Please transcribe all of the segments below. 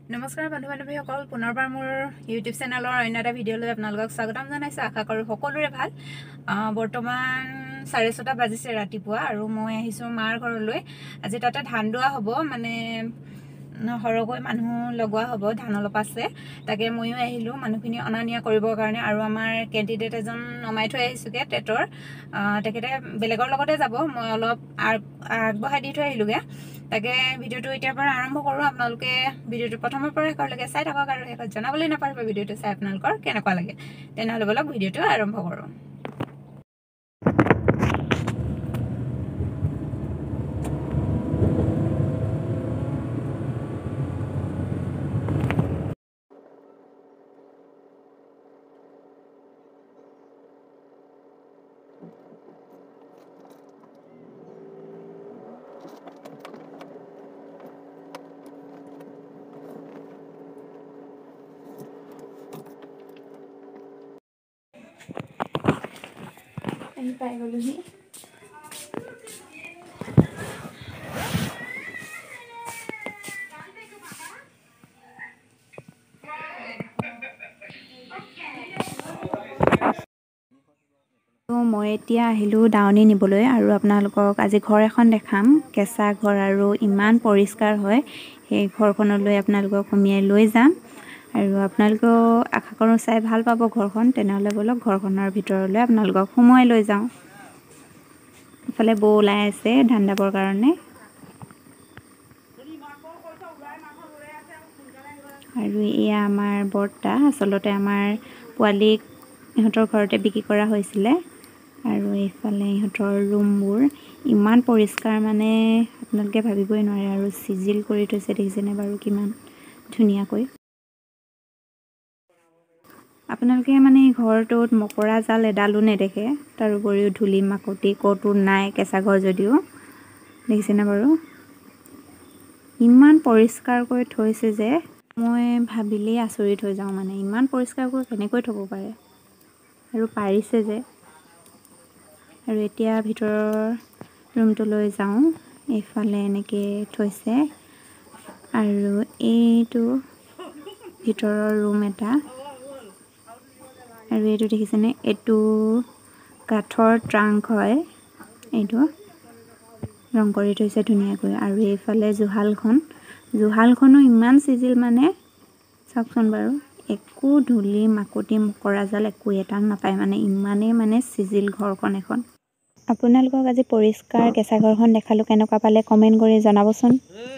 নমস্কাৰ বন্ধু বান্ধৱীসকল পুনৰবাৰ মোৰ ইউটিউব চেনেলৰ অন্য এটা ভিডিঅ' লৈ আপোনালোকক স্বাগতম জনাইছোঁ। আশা কৰোঁ সকলোৰে ভাল। বৰ্তমান 6:30 বাজিছে ৰাতিপুৱা আৰু মই আহিছোঁ মাৰ ঘৰলৈ। আজি তাতে ধান দোৱা হ'ব, মানে সৰহকৈ মানুহ লগোৱা হ'ব, ধান অলপ আছে। তাকে ময়ো আহিলোঁ মানুহখিনি অনা নিয়া কৰিবৰ কাৰণে। আৰু আমাৰ কেণ্ডিডেট এজন নমাই থৈ আহিছোঁগৈ টেটৰ। তেখেতে বেলেগৰ লগতে যাব, মই অলপ আগবঢ়াই দি থৈ আহিলোঁগৈ। তাকে ভিডিঅ'টো এতিয়াৰ পৰা আৰম্ভ কৰোঁ। আপোনালোকে ভিডিঅ'টো প্ৰথমৰ পৰা শেষলৈকে চাই থাকক আৰু শেষত জনাবলৈ নাপাহৰিব ভিডিঅ'টো চাই আপোনালোকৰ কেনেকুৱা লাগে। তেনেহ'লে বলক ভিডিঅ'টো আৰম্ভ কৰোঁ। আহি পাই গ'লোহি। মই এতিয়া আহিলোঁ দাৱনী নিবলৈ আৰু আপোনালোকক আজি ঘৰ এখন দেখাম। কেঁচা ঘৰ আৰু ইমান পৰিষ্কাৰ হয়, সেই ঘৰখনলৈ আপোনালোকক সুমিয়াই লৈ যাম আৰু আপোনালোকেও আশা কৰোঁ চাই ভাল পাব ঘৰখন। তেনেহ'লে বলক ঘৰখনৰ ভিতৰলৈ আপোনালোকক সোমোৱাই লৈ যাওঁ। ইফালে বৌ ওলাই আছে ধান দাবৰ কাৰণে। আৰু এয়া আমাৰ বৰ্তা, আচলতে আমাৰ পোৱালীক ইহঁতৰ ঘৰতে বিক্ৰী কৰা হৈছিলে। আৰু এইফালে ইহঁতৰ ৰুমবোৰ ইমান পৰিষ্কাৰ, মানে আপোনালোকে ভাবিবই নোৱাৰে। আৰু চিজিল কৰি থৈছে, দেখিছেনে বাৰু কিমান ধুনীয়াকৈ। আপোনালোকে মানে ঘৰটোত মকৰা জাল এডালো নেদেখে, তাৰ উপৰিও ধূলি মাকতি ক'তো নাই, কেঁচা ঘৰ যদিও। দেখিছেনে বাৰু ইমান পৰিষ্কাৰকৈ থৈছে যে মই ভাবিলেই আচৰিত হৈ যাওঁ। মানে ইমান পৰিষ্কাৰকৈ কেনেকৈ থ'ব পাৰে, আৰু পাৰিছে যে। আৰু এতিয়া ভিতৰৰ ৰুমটোলৈ যাওঁ। এইফালে এনেকৈ থৈছে আৰু এইটো ভিতৰৰ ৰুম এটা। আৰু এইটো দেখিছেনে, এইটো কাঠৰ ট্ৰাংক হয়, এইটো ৰং কৰি থৈছে ধুনীয়াকৈ। আৰু এইফালে জুহালখনো ইমান চিজিল, মানে চাওকচোন বাৰু, একো ধূলি মাকতি মকৰা জাল একো এটা নাপায়, মানে ইমানেই মানে চিজিল ঘৰখন এখন। আপোনালোকক আজি পৰিষ্কাৰ কেঁচা ঘৰখন দেখালোঁ, কেনেকুৱা পালে কমেণ্ট কৰি জনাবচোন।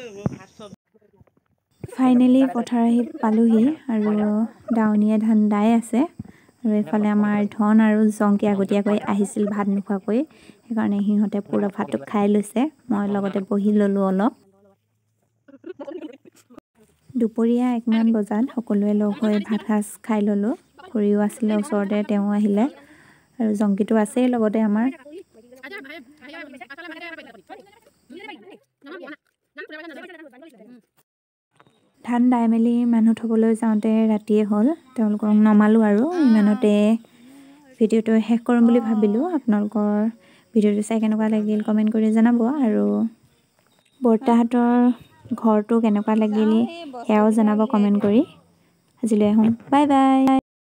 ফাইনেলি পথাৰ আহি পালোহি আৰু দাৱনীয়ে ধান দাই আছে। আৰু এইফালে আমাৰ ধন আৰু জংকী আগতীয়াকৈ আহিছিল ভাত নোখোৱাকৈ, সেইকাৰণে সিহঁতে পুৰা ভাতটো খাই লৈছে। মই লগতে বহি ল'লোঁ অলপ। দুপৰীয়া 1মান বজাত সকলোৱে লগ হৈ ভাত সাজ খাই ল'লোঁ। খুৰীও আছিলে ওচৰতে, তেওঁ আহিলে আৰু জংকীটো আছেই লগতে আমাৰ। ধান দাই মেলি মানুহ থ'বলৈ যাওঁতে ৰাতিয়ে হ'ল, তেওঁলোকক নমালোঁ আৰু ইমানতে ভিডিঅ'টো শেষ কৰিম বুলি ভাবিলোঁ। আপোনালোকৰ ভিডিঅ'টো চাই কেনেকুৱা লাগিল কমেণ্ট কৰি জনাব। আৰু বৰ্তাহঁতৰ ঘৰটো কেনেকুৱা লাগিল সেয়াও জনাব কমেণ্ট কৰি। আজিলৈ আহোঁ, বাই বাই।